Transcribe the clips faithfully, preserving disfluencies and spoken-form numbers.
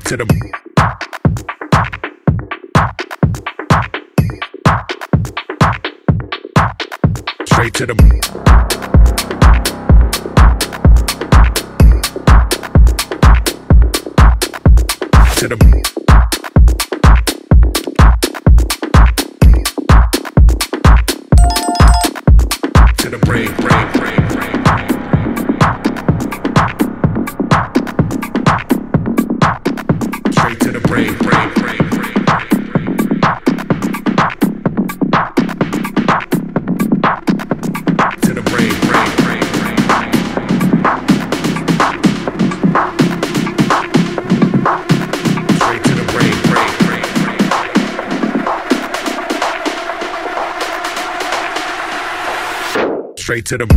to the straight to the to the to the brain, brain, brain, brain, brain. Straight to the brain, brain, brain, brain. To the brain, brain, brain, brain. Straight to the brain, brain, brain, brain. Straight to the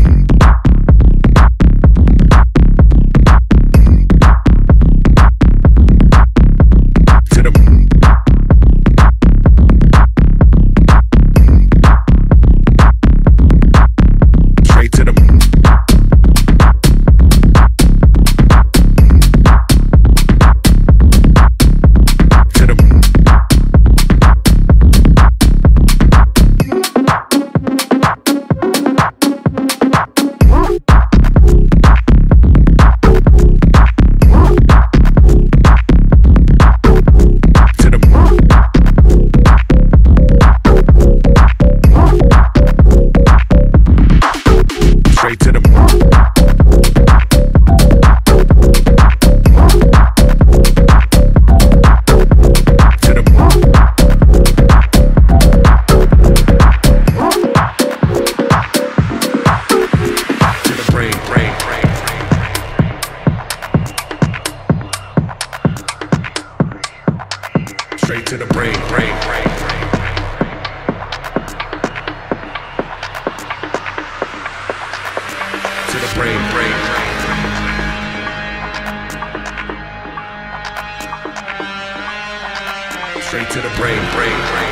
straight to the brain, brain, brain.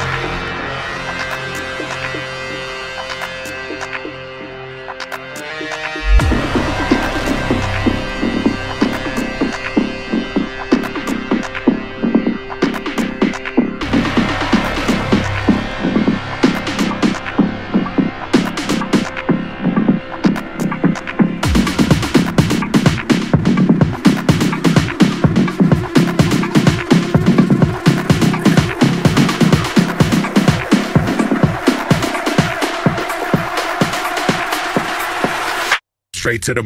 Straight to the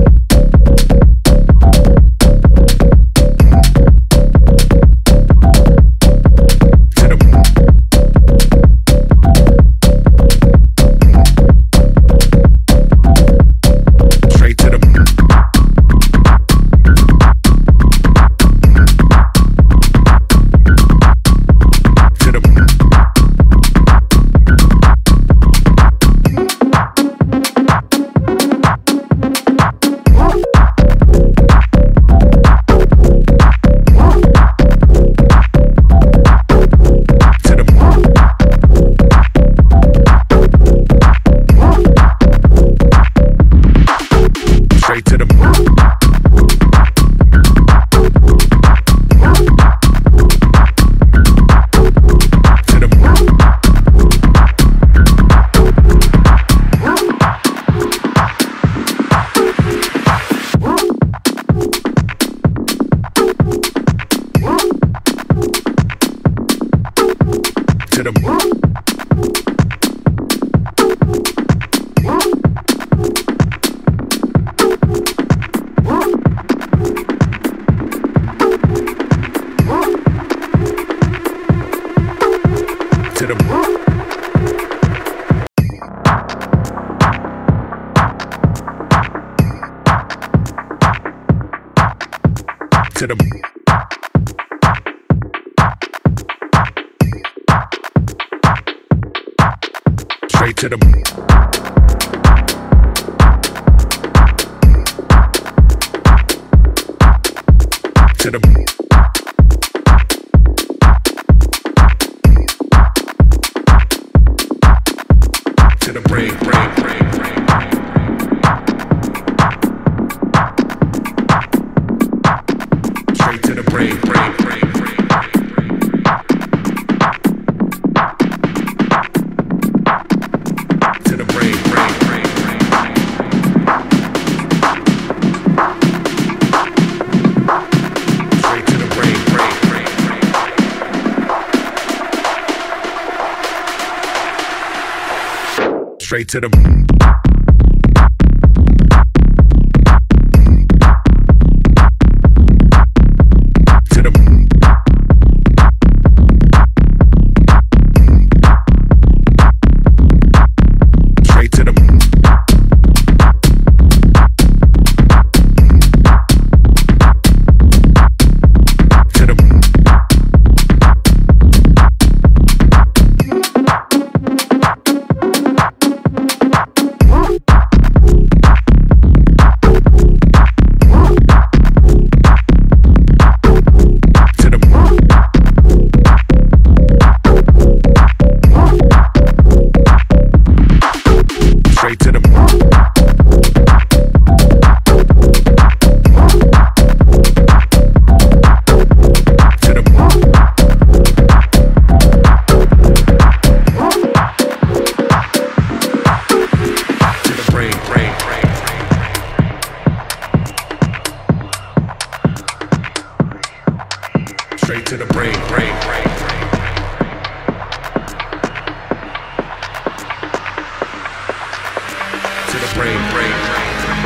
to the straight to the to the to the brain, brain, brain, brain, brain. Straight to the brain. brain, brain, brain, brain. To the brain, brain, brain, brain. Straight to the brain, brain, brain, brain. Straight to the straight to the brain, brain, brain, brain. To the brain, brain, brain, brain.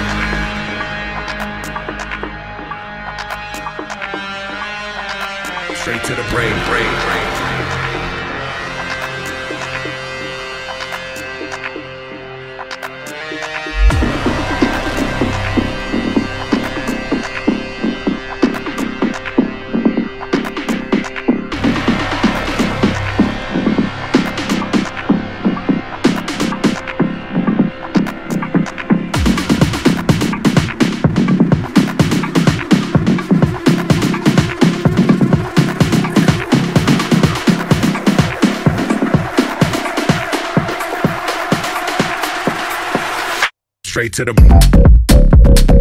Straight to the brain, brain, brain, brain. Straight to the